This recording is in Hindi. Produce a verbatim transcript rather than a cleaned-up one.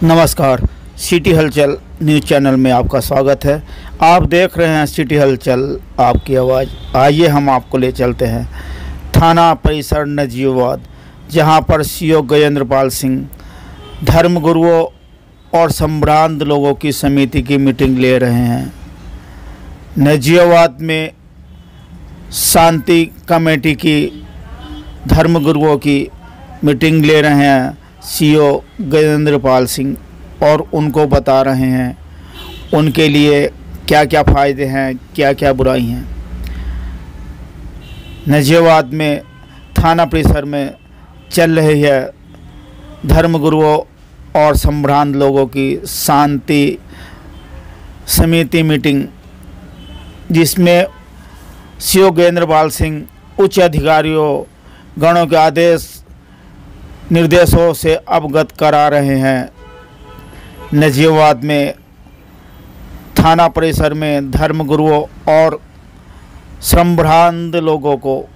नमस्कार, सिटी हलचल न्यूज़ चैनल में आपका स्वागत है। आप देख रहे हैं सिटी हलचल, आपकी आवाज़। आइए हम आपको ले चलते हैं थाना परिसर नजीबाबाद, जहां पर सीओ गजेंद्रपाल सिंह धर्मगुरुओं और संभ्रांत लोगों की समिति की मीटिंग ले रहे हैं। नजीबाबाद में शांति कमेटी की धर्मगुरुओं की मीटिंग ले रहे हैं सीओ गजेंद्रपाल सिंह, और उनको बता रहे हैं उनके लिए क्या क्या फ़ायदे हैं, क्या क्या बुराई हैं। नजीबाबाद में थाना परिसर में चल रही है धर्मगुरुओं और संभ्रांत लोगों की शांति समिति मीटिंग, जिसमें सीओ गजेंद्रपाल सिंह उच्च अधिकारियों गणों के आदेश निर्देशों से अवगत करा रहे हैं। नजीबाबाद में थाना परिसर में धर्मगुरुओं और संभ्रांत लोगों को